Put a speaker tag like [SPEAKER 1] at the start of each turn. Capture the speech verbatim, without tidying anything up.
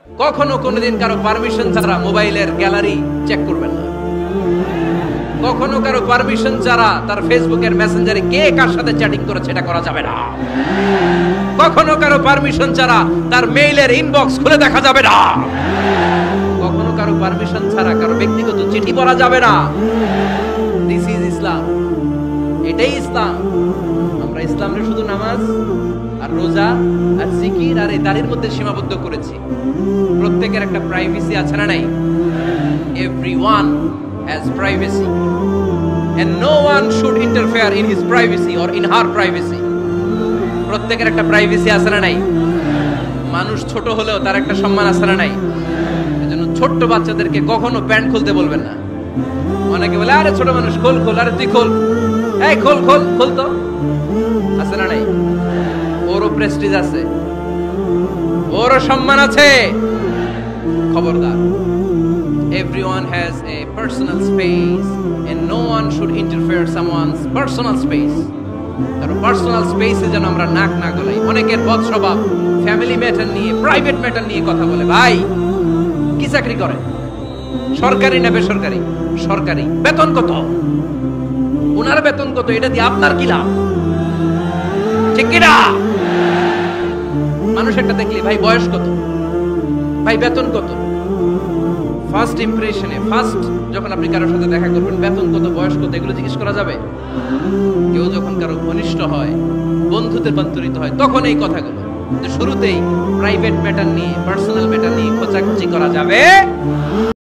[SPEAKER 1] কখনো কোনোদিন কারো পারমিশন ছাড়া মোবাইলের গ্যালারি চেক করবেন না। কখনো কারো পারমিশন ছাড়া তার ফেসবুকের মেসেঞ্জারে কে কার সাথে চ্যাটিং করেছে এটা করা যাবে না। কখনো কারো পারমিশন ছাড়া তার মেইলের ইনবক্স খুলে দেখা যাবে না। কখনো কারো পারমিশন ছাড়া কারো ব্যক্তিগত চিঠি পড়া যাবে না। দিস ইজ ইসলাম, এটাই ইসলাম। আমরা ইসলামে শুধু নামাজ আর রোজা আর জিকির আর এই দাড়ির মধ্যে সীমাবদ্ধ করেছি। প্রত্যেকের একটা প্রাইভেসি আছে না নাই? Everyone has privacy and no one should interfere in his privacy or in her privacy. প্রত্যেকের একটা প্রাইভেসি আছে না নাই? মানুষ ছোট হলেও তার একটা সম্মান আছে না নাই? এজন্য ছোট্ট বাচ্চাদেরকে কখনো প্যান্ট খুলতে বলবেন না। অনেকে বলে আরে ছোট মানুষ খোল খোল, আরে তুই খোল, এই খোল খোল খোল, তো আছে না নাই? ওরও প্রেস্টিজ আছে, ওরও সম্মান আছে। খবরদার, everyone has a personal space and no one should interfere someone's personal space. কারণ পার্সোনাল স্পেসে যেন আমরা নাক না গলাই। অনেকের বদ স্বভাব ফ্যামিলি ম্যাটার নিয়ে, প্রাইভেট ম্যাটার নিয়ে কথা বলে। ভাই কি চাকরি করে? সরকারি না বেসরকারি? সরকারি। বেতন কত? ওনার বেতন কত? এটা দিয়ে আপনার কি লাভ? ঠিক কি না? মানুষ একটা দেখলি ভাই বয়স কত, ভাই বেতন কত, ফার্স্ট ইমপ্রেশনে, ফার্স্ট যখন আপনি কারোর সাথে দেখা করবেন বেতন কত, বয়স কত, এগুলো জিজ্ঞেস করা যাবে? কেউ যখন কারো ঘনিষ্ঠ হয়, বন্ধুতে রূপান্তরিত হয়, তখন এই কথাগুলো। শুরুতেই প্রাইভেট ম্যাটার নিয়ে, পার্সোনাল ম্যাটার নিয়ে খোঁচাখুচি করা যাবে